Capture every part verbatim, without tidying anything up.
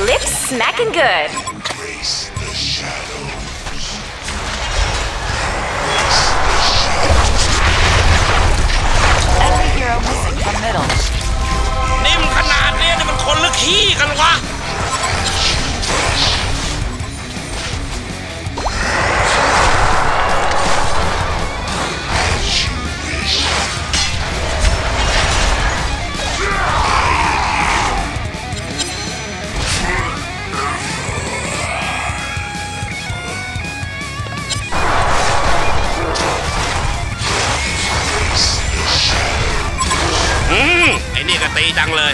lips smacking good. Enemy hero missing from middle. นิ่มขนาดนี้นี่มันคนหรือขี้กันวะอืมไอ้นี่ก็ตีจังเลย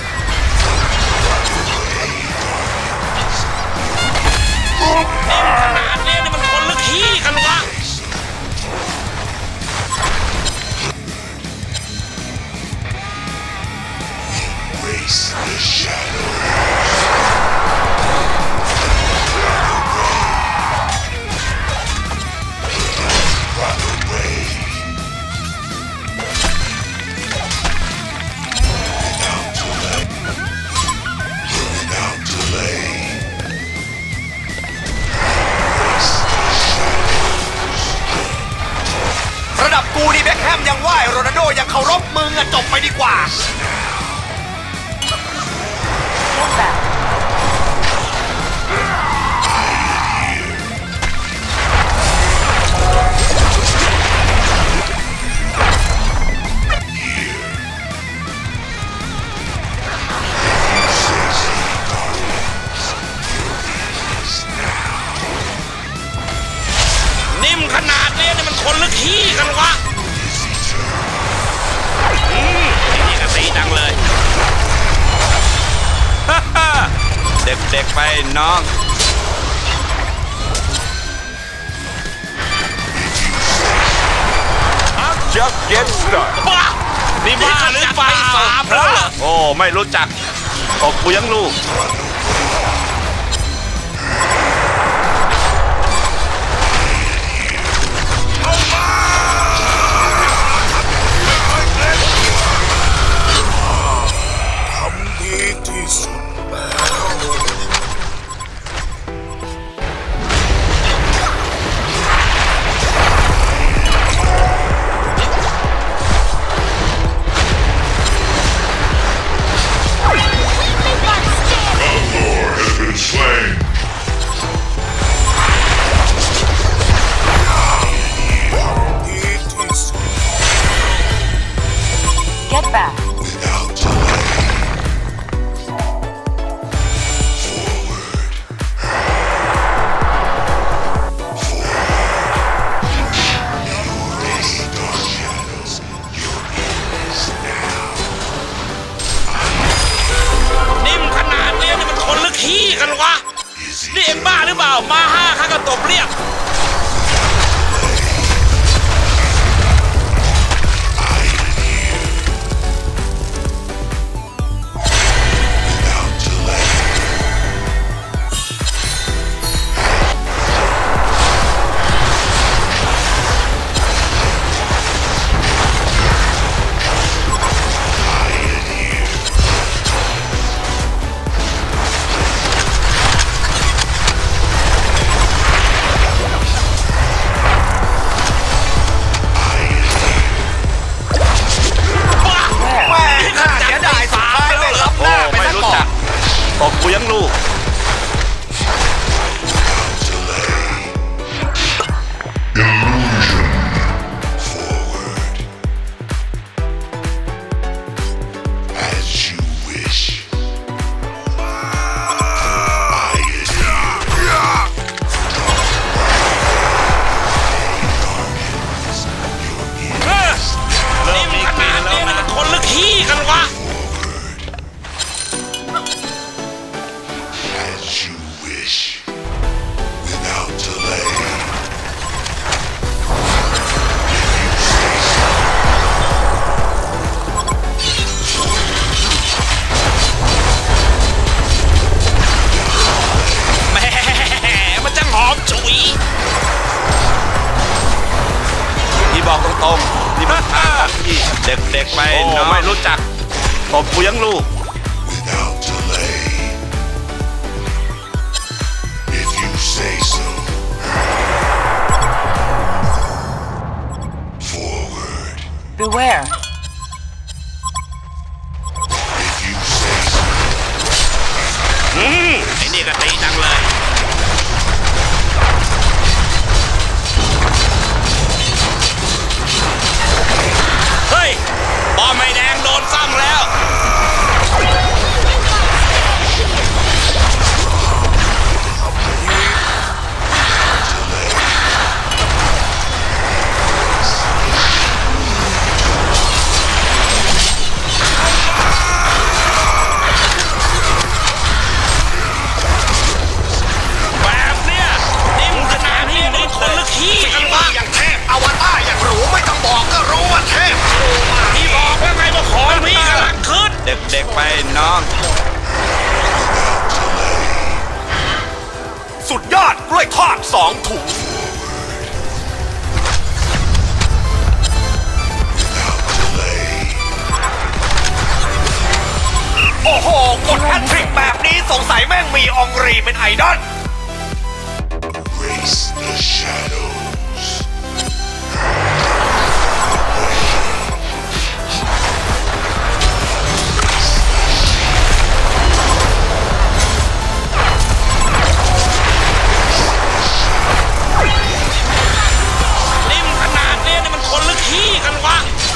นิ่มขนาดนี้นี่มันคนหรือขี้กันวะระดับกูนี่แบ็คแฮมยังไหวโรนัลโดยังเคารพมึงอะจบไปดีกว่า Get back. นิ่มขนาดนี้นี่มันคนหรือขี้กันวะอืมไอ้นี่ก็ตีจังเลยเด็กๆไปน้อง Just get started บ้านี่บ้าหรือเปล่าสามแล้วเหรอโอ้ไม่รู้จักตกกูยังลูก Get back. นิ่มขนาดนี้นี่มันคนหรือขี้กันวะนี่เอ็งบ้าหรือเปล่ามาห้าข้าก็ตบเรียบตกกูยังลูกนิ่มขนาดนี้นี่มันคนหรือขี้กันวะแหมมันจังหอมฉุยที่บอกตรงๆนี่มันทางของพี่เด็กๆไปน้องไม่รู้จักตบกูยังลูก Beware. อืมไอ้นี่ก็ตีจังเลยเฮ้ยบอมไม่แดงโดนซ้ำแล้ว แบบเนี้ยนิ่มขนาดนี้มันคนละขี้กันวะอย่างเทพอวตารอย่างหรูไม่ต้องบอกก็รู้ว่าเทพพี่บอกว่าไงว่าของพี่กำลังขึ้นเด็กๆไปน้องสุดยอดกล้วยทอดสองถุงโอ้โหกดแฮตทริกแบบนี้สงสัยแม่งมีองรีเป็นไอดอล Embrace the shadows. นิ่มขนาดนี้นี่มันคนละขี้กันวะ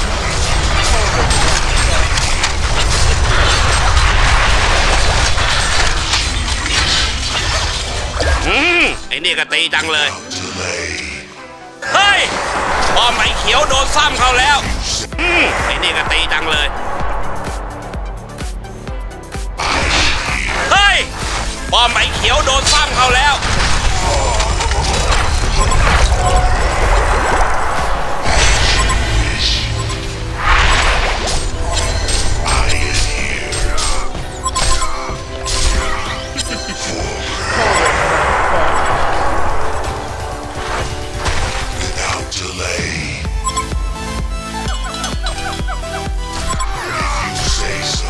อืมไอ้นี่ก็ตีจังเลย Delay. เฮ้ยบอมไอ้เขียวโดนซ้ำเขาแล้ว อืมไอ้นี่ก็ตีจังเลย เฮ้ยบอมไอ้เขียวโดนซ้ำเขาแล้ว Without delay. If you say so.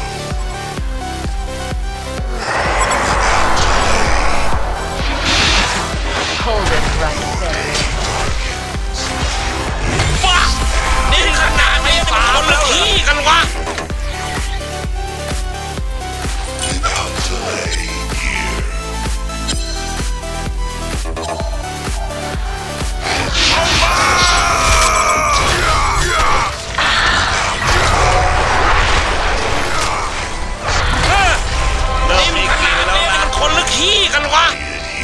Hold it right there. ฟ้านี่ขนาดนี้มันคนละขี้กันวะ Without delay. Here. เออนี่ขนาดนี้มันคนละขี้กันวะ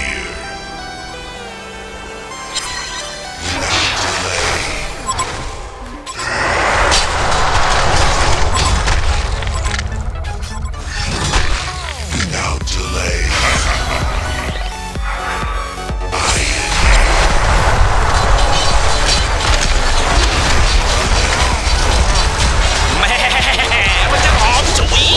Without delay. แหม่มันจะหอมฉุย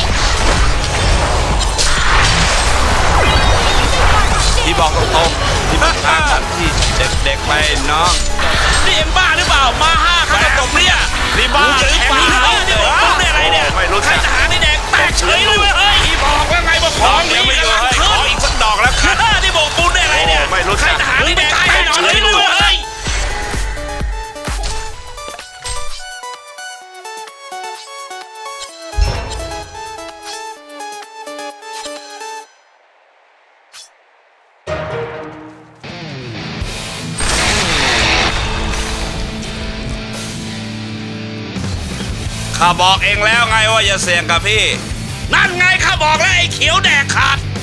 พี่บอกตรงๆที่มันทางทันที่เด็กๆไปน้องนี่เอ็มบ้าหรือเปล่า มาห้าข้าตบเนี่ยนี่บ้าหรือเปล่านี่บอกมึงได้อะไรเนี่ยไม่รู้จักใครทหารนี่แดงแตกเฉยเลยเว้ยเฮ้ยพี่บอกว่าไงว่าของดีไม่กำรู้ลังให้ขขึ้อน อีกสักดอกแล้วครับนี่บอกบุญได้อะไรเนี่ยไม่รู้ใครจักทหารนี่แดงแตกเฉยเลยเว้ยเฮ้ยข้าบอกเองแล้วไงว่าอย่าเสี่ยงกับพี่นั่นไงข้าบอกแล้วไอ้เขียวแดกขาด